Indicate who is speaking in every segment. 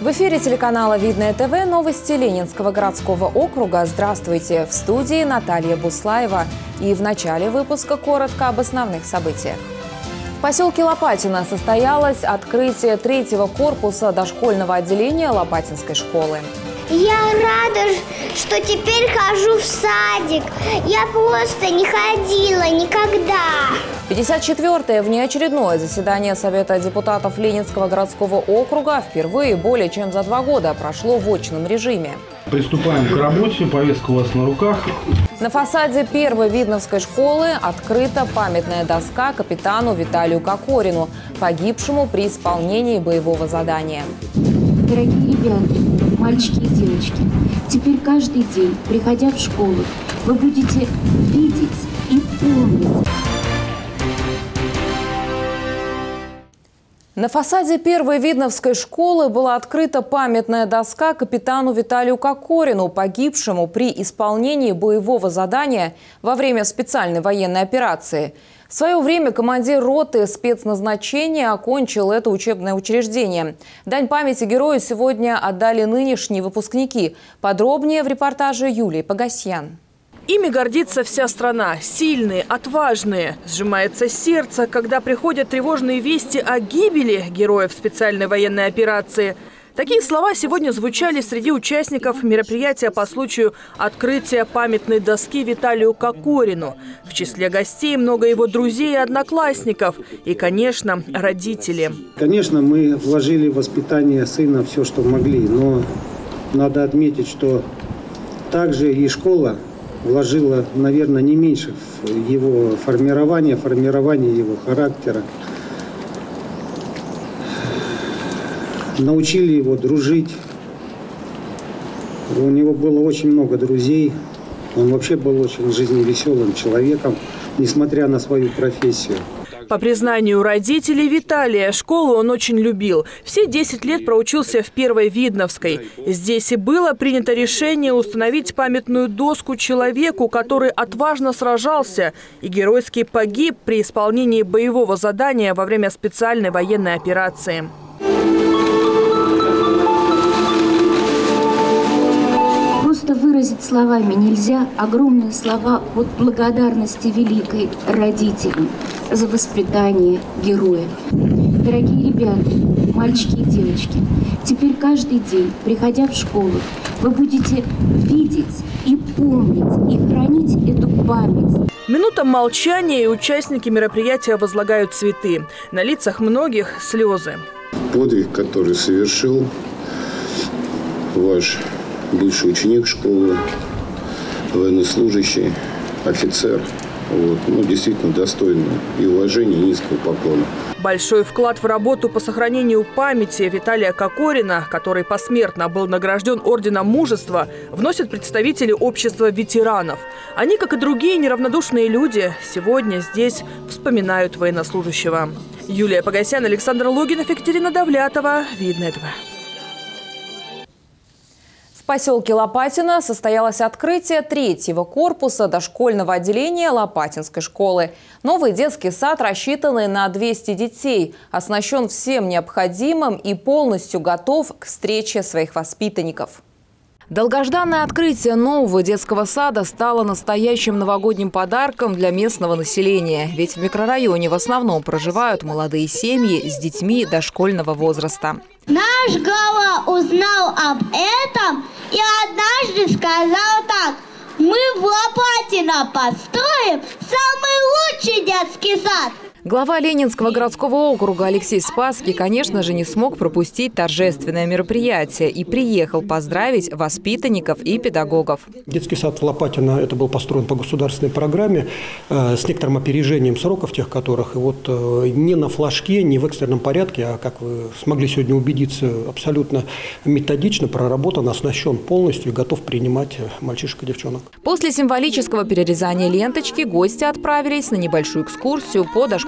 Speaker 1: В эфире телеканала «Видное ТВ» новости Ленинского городского округа. Здравствуйте! В студии Наталья Буслаева. И в начале выпуска коротко об основных событиях. В поселке Лопатино состоялось открытие 3-го корпуса дошкольного отделения Лопатинской школы.
Speaker 2: Я рада, что теперь хожу в садик. Я просто не ходила никогда.
Speaker 1: 54-е внеочередное заседание Совета депутатов Ленинского городского округа впервые более чем за 2 года прошло в очном режиме.
Speaker 3: Приступаем к работе. Повестка у вас на руках.
Speaker 1: На фасаде 1-й Видновской школы открыта памятная доска капитану Виталию Кокорину, погибшему при исполнении боевого задания.
Speaker 4: Дорогие ребята, мальчики и девочки, теперь каждый день, приходя в школу, вы будете видеть и помнить.
Speaker 1: На фасаде 1-й Видновской школы была открыта памятная доска капитану Виталию Кокорину, погибшему при исполнении боевого задания во время специальной военной операции. В свое время командир роты спецназначения окончил это учебное учреждение. Дань памяти герою сегодня отдали нынешние выпускники. Подробнее в репортаже Юлии Погасьян.
Speaker 5: Ими гордится вся страна. Сильные, отважные. Сжимается сердце, когда приходят тревожные вести о гибели героев специальной военной операции. Такие слова сегодня звучали среди участников мероприятия по случаю открытия памятной доски Виталию Кокорину. В числе гостей много его друзей и одноклассников. И, конечно, родители.
Speaker 6: Конечно, мы вложили в воспитание сына все, что могли. Но надо отметить, что также и школа вложила, наверное, не меньше в его формирование его характера. Научили его дружить. У него было очень много друзей. Он вообще был очень жизневеселым человеком, несмотря на свою профессию.
Speaker 5: По признанию родителей Виталия, школу он очень любил. Все 10 лет проучился в 1-й Видновской. Здесь и было принято решение установить памятную доску человеку, который отважно сражался и геройски погиб при исполнении боевого задания во время специальной военной операции.
Speaker 4: Просто выразить словами нельзя огромные слова от благодарности великой родителям за воспитание героев. Дорогие ребята, мальчики и девочки, теперь каждый день, приходя в школу, вы будете видеть и помнить, и хранить эту память.
Speaker 5: Минута молчания, и участники мероприятия возлагают цветы. На лицах многих слезы.
Speaker 7: Подвиг, который совершил ваш бывший ученик школы, военнослужащий, офицер. Действительно достойно и уважения, и низкого поклона.
Speaker 5: Большой вклад в работу по сохранению памяти Виталия Кокорина, который посмертно был награжден Орденом Мужества, вносят представители общества ветеранов. Они, как и другие неравнодушные люди, сегодня здесь вспоминают военнослужащего. Юлия Погасян, Александр Логинов, Екатерина Давлятова. Видное ТВ.
Speaker 1: В поселке Лопатино состоялось открытие 3-го корпуса дошкольного отделения Лопатинской школы. Новый детский сад, рассчитанный на 200 детей, оснащен всем необходимым и полностью готов к встрече своих воспитанников. Долгожданное открытие нового детского сада стало настоящим новогодним подарком для местного населения. Ведь в микрорайоне в основном проживают молодые семьи с детьми дошкольного возраста.
Speaker 2: Наш глава узнал об этом и однажды сказал так: мы в Лопатино построим самый лучший детский сад.
Speaker 1: Глава Ленинского городского округа Алексей Спасский, конечно же, не смог пропустить торжественное мероприятие и приехал поздравить воспитанников и педагогов.
Speaker 8: Детский сад в Лопатино это был построен по государственной программе с некоторым опережением сроков, тех которых. И вот не на флажке, не в экстренном порядке, а, как вы смогли сегодня убедиться, абсолютно методично проработан, оснащен полностью и готов принимать мальчишек и девчонок.
Speaker 1: После символического перерезания ленточки гости отправились на небольшую экскурсию по дошкольному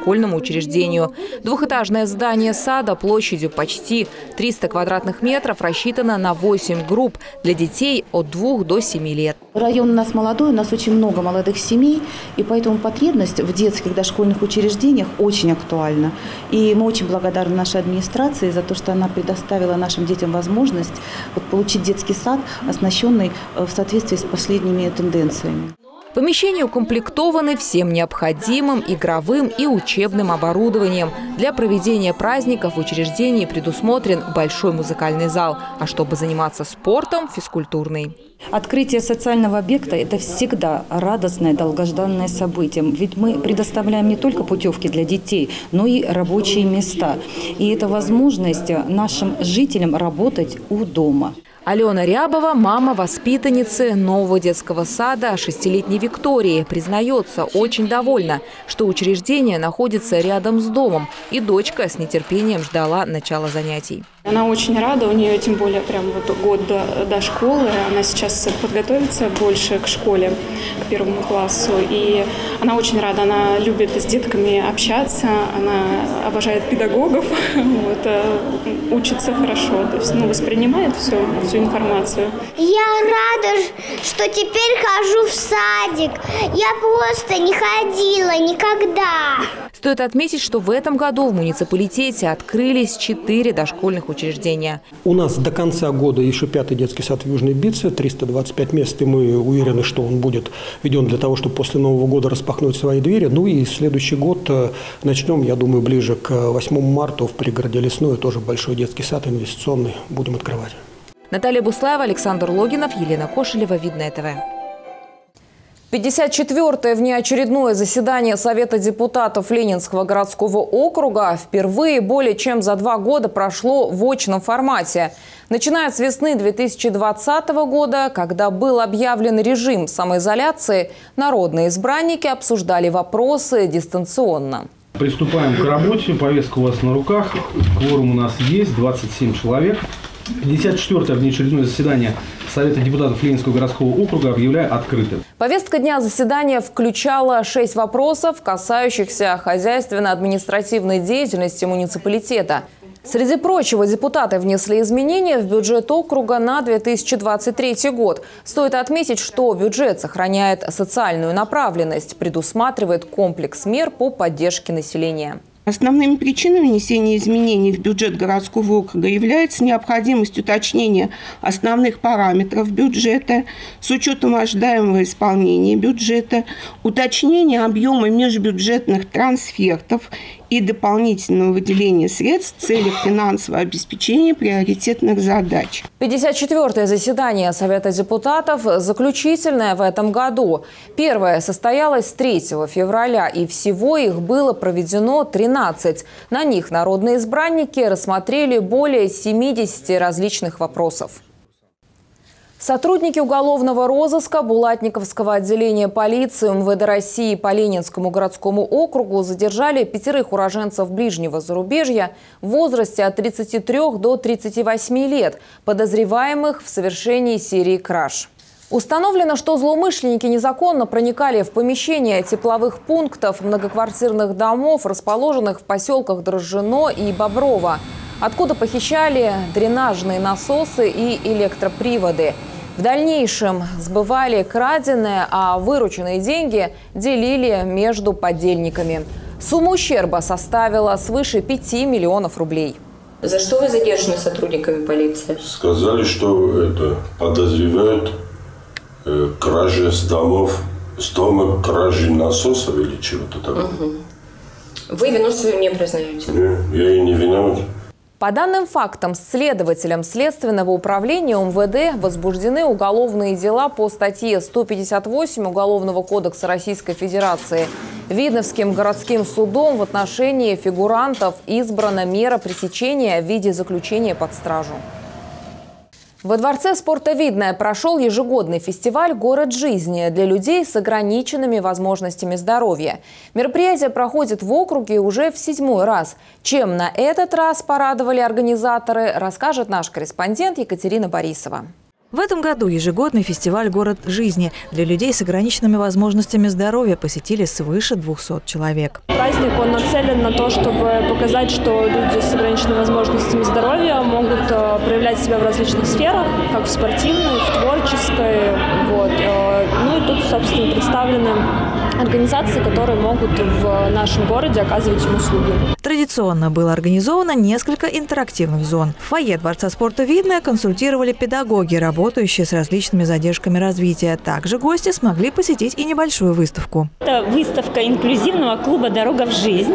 Speaker 1: дошкольному учреждению. Двухэтажное здание сада площадью почти 300 квадратных метров рассчитано на 8 групп для детей от 2 до 7 лет.
Speaker 9: Район у нас молодой, у нас очень много молодых семей, и поэтому потребность в детских дошкольных учреждениях очень актуальна. И мы очень благодарны нашей администрации за то, что она предоставила нашим детям возможность получить детский сад, оснащенный в соответствии с последними тенденциями.
Speaker 1: Помещения укомплектованы всем необходимым игровым и учебным оборудованием. Для проведения праздников в учреждении предусмотрен большой музыкальный зал, а чтобы заниматься спортом – физкультурный.
Speaker 10: Открытие социального объекта – это всегда радостное, долгожданное событие. Ведь мы предоставляем не только путевки для детей, но и рабочие места. И это возможность нашим жителям работать у дома.
Speaker 1: Алена Рябова – мама воспитанницы нового детского сада 6-летней Виктории. Признается, очень довольна, что учреждение находится рядом с домом. И дочка с нетерпением ждала начала занятий.
Speaker 11: Она очень рада, у нее тем более прям год до школы. Она сейчас подготовится больше к школе, к 1 классу. И она очень рада, она любит с детками общаться, она обожает педагогов, учится хорошо, то есть воспринимает всю информацию.
Speaker 2: Я рада, что теперь хожу в садик. Я просто не ходила никогда.
Speaker 1: Стоит отметить, что в этом году в муниципалитете открылись 4 дошкольных учреждения.
Speaker 8: У нас до конца года еще 5-й детский сад в Южной Битце, 325 мест, и мы уверены, что он будет введен для того, чтобы после Нового года распахнуть свои двери. Ну и следующий год начнем, я думаю, ближе к 8 марта в пригороде Лесное, тоже большой детский сад инвестиционный, будем открывать.
Speaker 1: Наталья Буслаева, Александр Логинов, Елена Кошелева, Видное ТВ. 54-е внеочередное заседание Совета депутатов Ленинского городского округа впервые более чем за 2 года прошло в очном формате. Начиная с весны 2020 года, когда был объявлен режим самоизоляции, народные избранники обсуждали вопросы дистанционно.
Speaker 3: Приступаем к работе. Повестка у вас на руках. Кворум у нас есть, 27 человек. 54-е внеочередное заседание Совета депутатов Ленинского городского округа объявляю открытым.
Speaker 1: Повестка дня заседания включала 6 вопросов, касающихся хозяйственно-административной деятельности муниципалитета. Среди прочего, депутаты внесли изменения в бюджет округа на 2023 год. Стоит отметить, что бюджет сохраняет социальную направленность, предусматривает комплекс мер по поддержке населения.
Speaker 12: Основными причинами внесения изменений в бюджет городского округа является необходимость уточнения основных параметров бюджета с учетом ожидаемого исполнения бюджета, уточнение объема межбюджетных трансфертов и дополнительного выделения средств в целях финансового обеспечения приоритетных задач.
Speaker 1: 54-е заседание Совета депутатов заключительное в этом году. Первое состоялось 3 февраля, и всего их было проведено 13. На них народные избранники рассмотрели более 70 различных вопросов. Сотрудники уголовного розыска Булатниковского отделения полиции МВД России по Ленинскому городскому округу задержали 5 уроженцев ближнего зарубежья в возрасте от 33 до 38 лет, подозреваемых в совершении серии краж. Установлено, что злоумышленники незаконно проникали в помещения тепловых пунктов многоквартирных домов, расположенных в поселках Дрожжино и Боброво, откуда похищали дренажные насосы и электроприводы. В дальнейшем сбывали краденое, а вырученные деньги делили между подельниками. Сумма ущерба составила свыше 5 миллионов рублей.
Speaker 13: За что вы задержаны сотрудниками полиции?
Speaker 14: Сказали, что подозревают кражи с домов, с дома кражи насосов или чего-то такого.
Speaker 13: Угу. Вы вину свою не признаете?
Speaker 14: Нет, я и не виноват.
Speaker 1: По данным фактам, следователям Следственного управления МВД возбуждены уголовные дела по статье 158 Уголовного кодекса Российской Федерации. Видновским городским судом в отношении фигурантов избрана мера пресечения в виде заключения под стражу. Во Дворце спорта «Видное» прошел ежегодный фестиваль «Город жизни» для людей с ограниченными возможностями здоровья. Мероприятие проходит в округе уже в 7-й раз. Чем на этот раз порадовали организаторы, расскажет наш корреспондент Екатерина Борисова.
Speaker 15: В этом году ежегодный фестиваль «Город жизни» для людей с ограниченными возможностями здоровья посетили свыше 200 человек.
Speaker 16: Праздник он нацелен на то, чтобы показать, что люди с ограниченными возможностями здоровья могут проявлять себя в различных сферах, как в спортивной, в творческой. Вот. Ну и тут, собственно, представлены организации, которые могут в нашем городе оказывать им услуги.
Speaker 15: Традиционно было организовано несколько интерактивных зон. В фойе Дворца спорта «Видное» консультировали педагоги, работающие с различными задержками развития. Также гости смогли посетить и небольшую выставку.
Speaker 17: Это выставка инклюзивного клуба «Дорога в жизнь».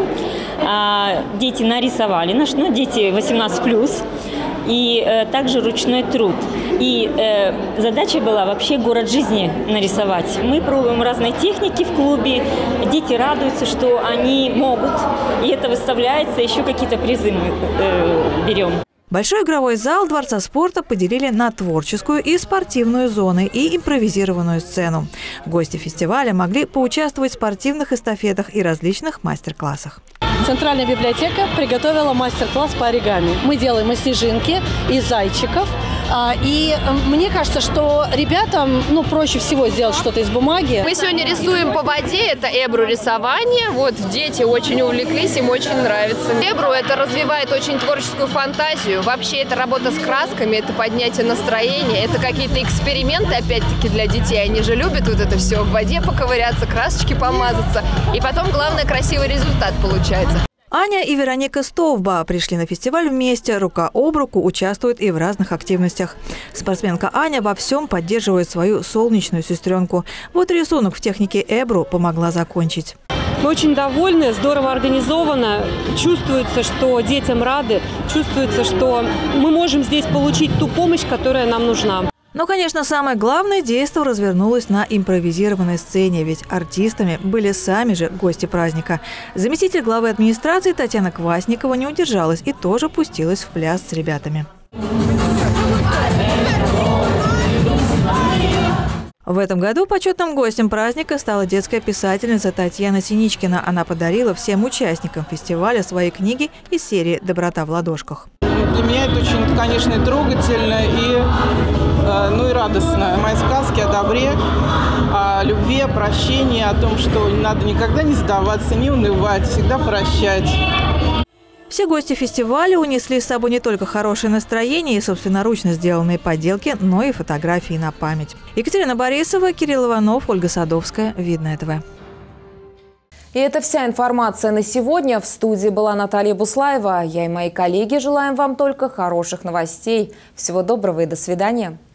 Speaker 17: Дети нарисовали, дети 18+. И также ручной труд. И задача была вообще город жизни нарисовать. Мы пробуем разные техники в клубе, дети радуются, что они могут, и это выставляется, еще какие-то призы мы берем.
Speaker 15: Большой игровой зал Дворца спорта поделили на творческую и спортивную зоны и импровизированную сцену. Гости фестиваля могли поучаствовать в спортивных эстафетах и различных мастер-классах.
Speaker 18: Центральная библиотека приготовила мастер-класс по оригами. Мы делаем и снежинки, и зайчиков. И мне кажется, что ребятам проще всего сделать что-то из бумаги.
Speaker 19: Мы сегодня рисуем по воде, это эбру рисование. Вот дети очень увлеклись, им очень нравится. Эбру это развивает очень творческую фантазию. Вообще это работа с красками, это поднятие настроения, это какие-то эксперименты опять-таки для детей. Они же любят вот это все в воде поковыряться, красочки помазаться. И потом, главное, красивый результат получается.
Speaker 15: Аня и Вероника Стовба пришли на фестиваль вместе, рука об руку участвуют и в разных активностях. Спортсменка Аня во всем поддерживает свою солнечную сестренку. Вот рисунок в технике эбру помогла закончить.
Speaker 20: Мы очень довольны, здорово организовано. Чувствуется, что детям рады, чувствуется, что мы можем здесь получить ту помощь, которая нам нужна.
Speaker 15: Но, конечно, самое главное действо развернулось на импровизированной сцене, ведь артистами были сами же гости праздника. Заместитель главы администрации Татьяна Квасникова не удержалась и тоже пустилась в пляс с ребятами. В этом году почетным гостем праздника стала детская писательница Татьяна Синичкина. Она подарила всем участникам фестиваля свои книги из серии «Доброта в ладошках».
Speaker 21: Для меня это очень, конечно, трогательно и радостно. Мои сказки о добре, о любви, о прощении, о том, что надо никогда не сдаваться, не унывать, всегда прощать.
Speaker 15: Все гости фестиваля унесли с собой не только хорошее настроение и собственноручно сделанные поделки, но и фотографии на память. Екатерина Борисова, Кирилл Иванов, Ольга Садовская. Видное ТВ.
Speaker 1: И это вся информация на сегодня. В студии была Наталья Буслаева. Я и мои коллеги желаем вам только хороших новостей. Всего доброго и до свидания.